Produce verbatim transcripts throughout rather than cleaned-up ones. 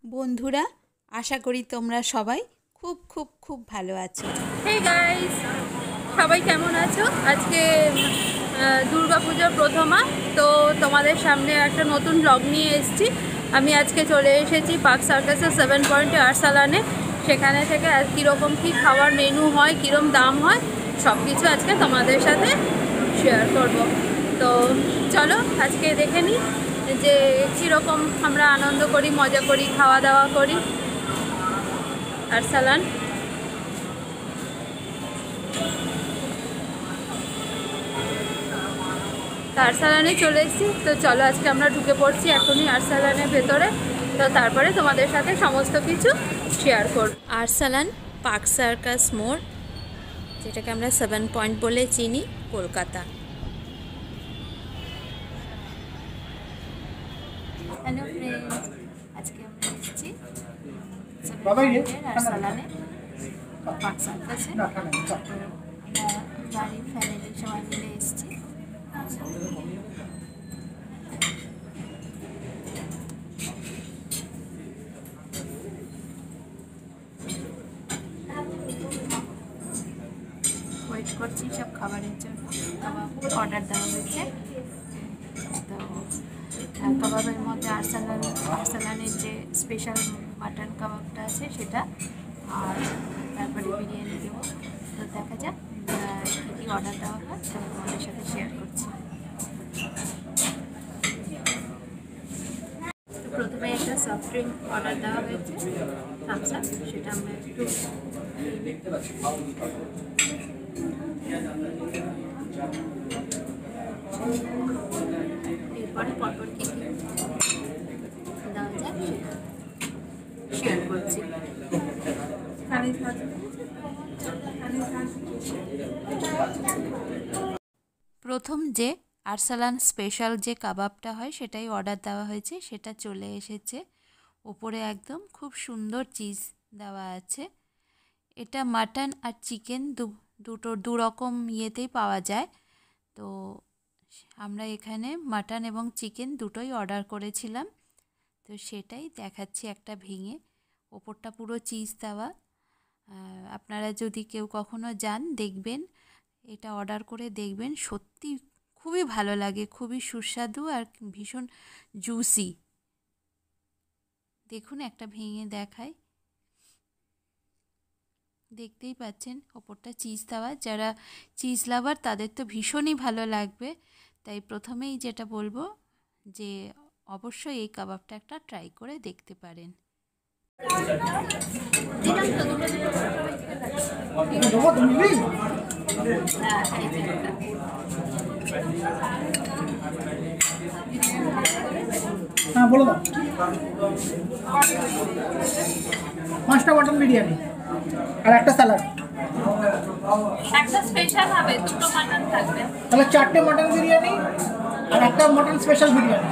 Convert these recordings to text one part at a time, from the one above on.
বন্ধুরা, আশা করি তোমরা সবাই খুব খুব খুব ভালো আছো। হে গাইস, সবাই কেমন আছো? আজকে দুর্গাপুজোর প্রথমা, তো তোমাদের সামনে একটা নতুন ব্লগ নিয়ে এসেছি। আমি আজকে চলে এসেছি পার্ক সার্কাসের সেভেন পয়েন্টে আরসালানে। সেখানে থেকে কীরকম কী খাওয়ার মেনু হয়, কীরকম দাম হয়, সব কিছু আজকে তোমাদের সাথে শেয়ার করব। তো চলো আজকে দেখে নিই যে কীরকম আমরা আনন্দ করি, মজা করি, খাওয়া দাওয়া করি আরসালান। তো আরসালানে চলে এসেছি, তো চলো আজকে আমরা ঢুকে পড়ছি এখনই আরসালানের ভেতরে। তো তারপরে তোমাদের সাথে সমস্ত কিছু শেয়ার করব। আরসালান পার্ক সার্কাস মোড়, যেটাকে আমরা সেভেন পয়েন্ট বলে চিনি, কলকাতা। হ্যালো ফ্রেন্ডস, আজকে আমরা এসেছি আরসালানে পার্ক সার্কাসে। বাড়ির ফ্যামিলি সবাই মিলে এসেছি। ওয়েট করছি সব খাবারের জন্য। কাবাব অর্ডার দেওয়া হয়েছে। তো কাবাবের মধ্যে আরসালান আরসালানের যে স্পেশাল মাটন কাবাবটা আছে সেটা, আর তারপরে বিরিয়ানি দেবো। তো দেখা যাক কী কী অর্ডার দেওয়া হয়, তো তোমাদের সাথে শেয়ার করছি। প্রথমে একটা সফট ড্রিঙ্ক অর্ডার দেওয়া হয়েছে, থামস আপ, সেটা আমরা একটু দেখতে পাচ্ছি। এরপরে পরপর কী কী দেওয়া যায় সেটা শেয়ার করছি। প্রথম যে আরসালান স্পেশাল যে কাবাবটা হয় সেটাই অর্ডার দেওয়া হয়েছে, সেটা চলে এসেছে। ওপরে একদম খুব সুন্দর চিজ দেওয়া আছে। এটা মাটন আর চিকেন দুটো দু রকম ইয়েতেই পাওয়া যায়। তো আমরা এখানে মাটন এবং চিকেন দুটোই অর্ডার করেছিলাম। তো সেটাই দেখাচ্ছি একটা ভেঙে। ওপরটা পুরো চিজ দেওয়া। আপনারা যদি কেউ কখনো যান দেখবেন, এটা অর্ডার করে দেখবেন, সত্যি খুবই ভালো লাগে, খুবই সুস্বাদু আর ভীষণ জুসি। দেখুন একটা ভেঙে দেখায়, দেখতেই পাচ্ছেন ওপরটা চিজ দেওয়া। যারা চিজ লাভার তাদের তো ভীষণই ভালো লাগবে। তাই প্রথমেই যেটা বলবো যে অবশ্যই এই কাবাবটা একটা ট্রাই করে দেখতে পারেন। হ্যাঁ বলো দাও। পাঁচটা মটন বিরিয়ানি আর একটা স্যালাড। একটা স্পেশাল হবে, দুটো মাটন থাকবে। তাহলে চারটে মটন বিরিয়ানি আর একটা মটন স্পেশাল বিরিয়ানি।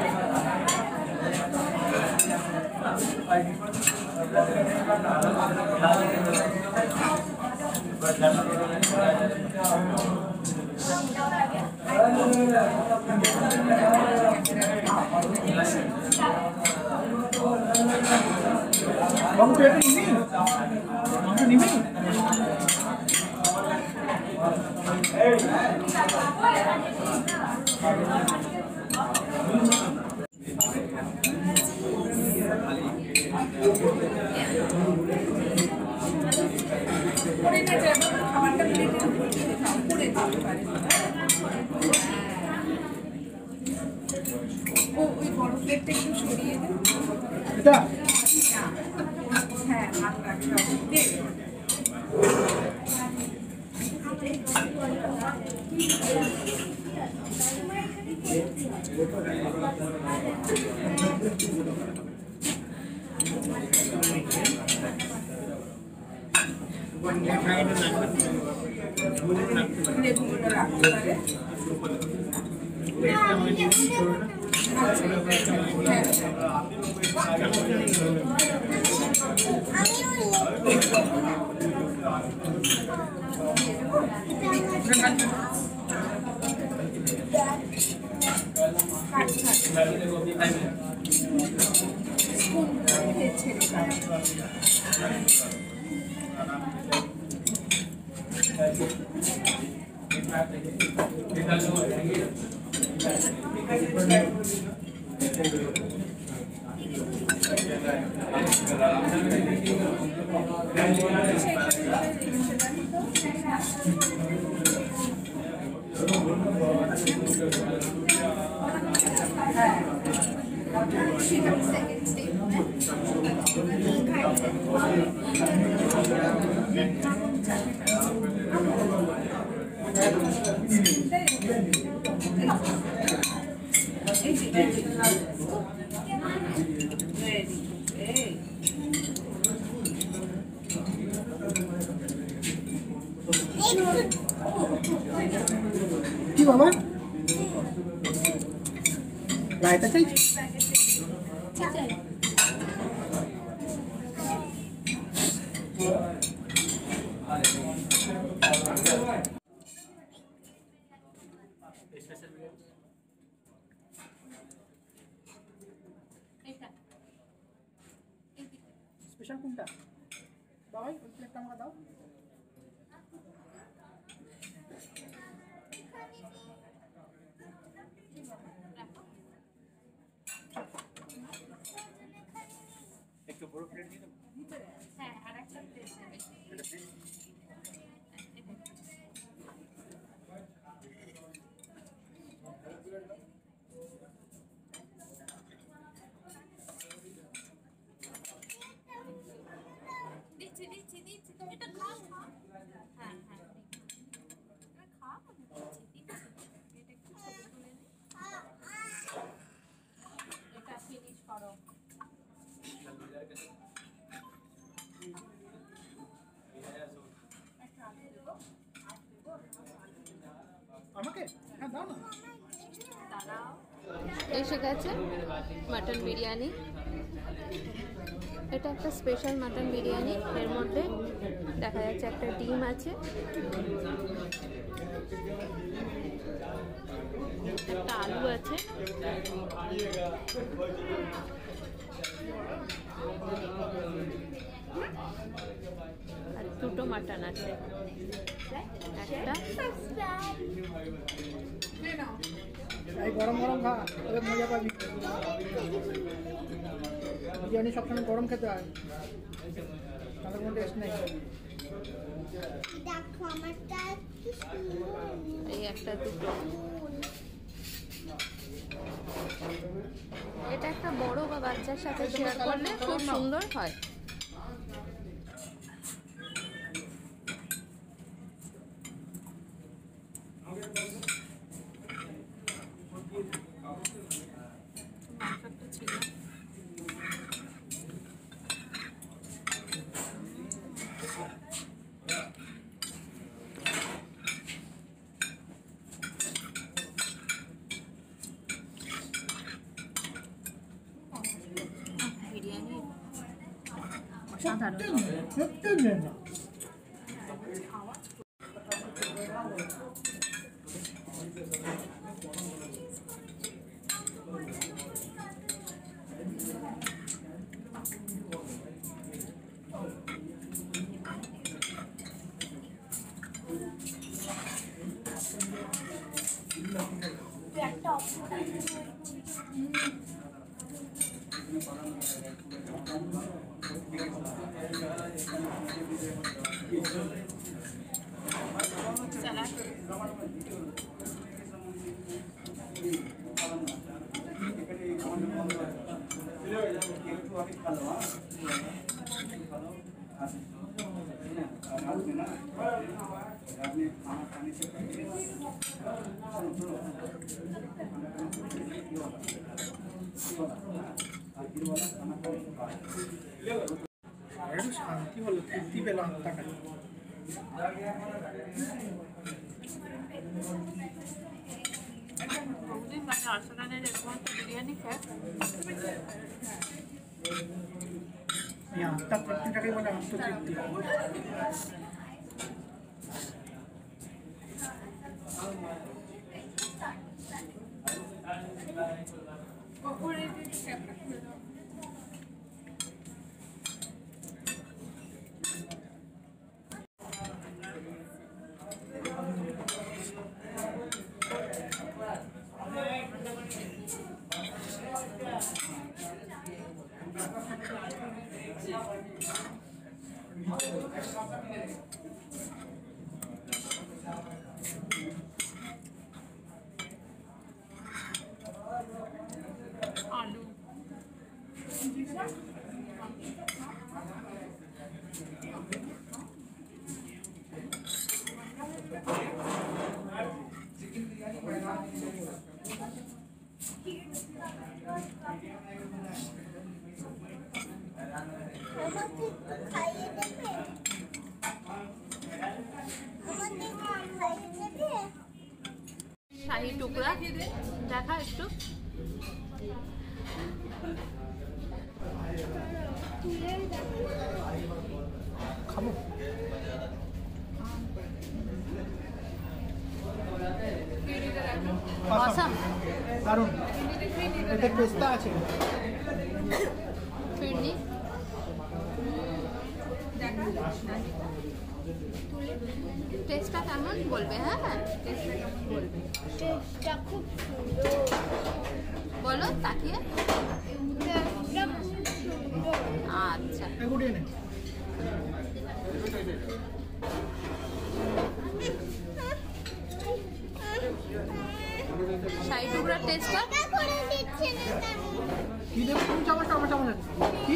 বাবু তুই একটু নিবি, একটু নিবি। এটা তেল ছেড়ে দেয়। কি বাবা রায়তা চাই স্পেশাল কোনটা বাবা ওই প্লেটটা আমাকে দাও একটু বড় প্লেট দিয়ে দাও হ্যাঁ আর একটা প্লেট দিচ্ছি দিচ্ছি দিচ্ছি তুমি এটা খাও খাও হ্যাঁ হ্যাঁ তুমি খাও দিচ্ছি দিচ্ছি এটা একটু ছবি তুলে নে এটা ফিনিশ করো আমাকে হ্যাঁ দাও না এসে গেছে মাটন বিরিয়ানি। এটা একটা স্পেশাল মাটন বিরিয়ানি। এর মধ্যে দেখা যাচ্ছে একটা ডিম আছে, একটা আলু আছে, আর দুটো মাটন আছে, একটা এই গরম গরম খা তবে মজা পাবি বিরিয়ানি সবসময় গরম খেতে হয় তাহলে কোনো টেস্ট নেই এই একটা দুটো। এটা একটা বড় বা বাচ্চার সাথে শেয়ার করলে খুব সুন্দর হয়। বিরিয়ানি সাধারণ শান্তি হলো তৃপ্তি পেলাম টাকা বিরিয়ানি খায় আত্মা তৃপ্তিটাকে বলে আত্মতৃপ্তি আলু শাহী টুকরা দেখা একটু খাবো অসাম দারুণ এতে পেস্তা আছে ফিরনি টেস্টটা কেমন বলবে? হ্যাঁ টেস্টটা কেমন বলবে? টেস্টটা খুব সুন্দর। বলো তাকিয়ে। টেস্টটা খুব সুন্দর। আচ্ছা এগুলিয়ে নে শাহী টুকরার টেস্টটা এটা করে দিচ্ছে না তেমন। কি দেবো তুমি চামচ চামচ চামচ আছে কি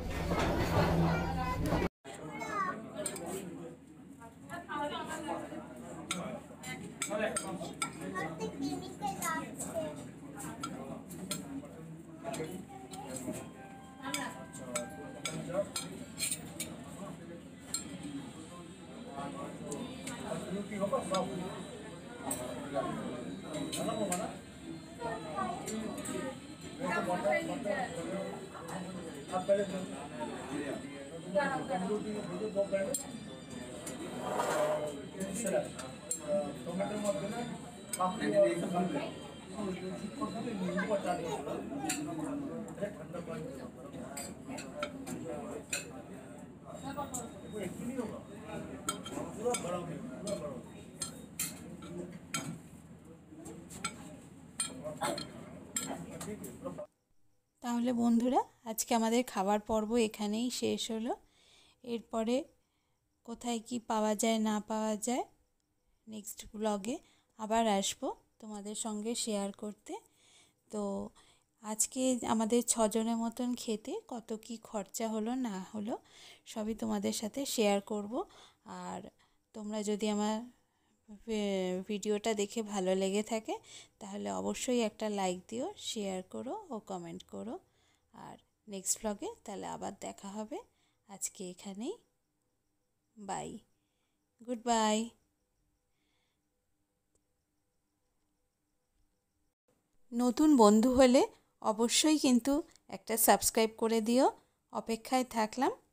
হাতে কেমিক্যাল আছে। টমেটোর মধ্যে না কাকুলি ঠান্ডা পানি पूरा बड़ा पूरा बड़ा তাহলে বন্ধুরা আজকে আমাদের খাবার পর্ব এখানেই শেষ হলো। এরপরে কোথায় কি পাওয়া যায় না পাওয়া যায় নেক্সট ব্লগে আবার আসবো তোমাদের সঙ্গে শেয়ার করতে। তো আজকে আমাদের ছজনের মতন খেতে কত কি খরচা হলো না হলো সবই তোমাদের সাথে শেয়ার করব। আর তোমরা যদি আমার ভিডিওটা দেখে ভালো লেগে থাকে তাহলে অবশ্যই একটা লাইক দিও, শেয়ার করো ও কমেন্ট করো। আর নেক্সট ব্লগে তাহলে আবার দেখা হবে। আজকে এখানেই বাই, গুড বাই। নতুন বন্ধু হলে অবশ্যই কিন্তু একটা সাবস্ক্রাইব করে দিও। অপেক্ষায় থাকলাম।